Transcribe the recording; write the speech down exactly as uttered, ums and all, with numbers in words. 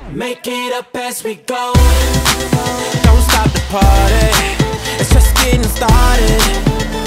Make it up as we go. Don't stop the party. It's just getting started.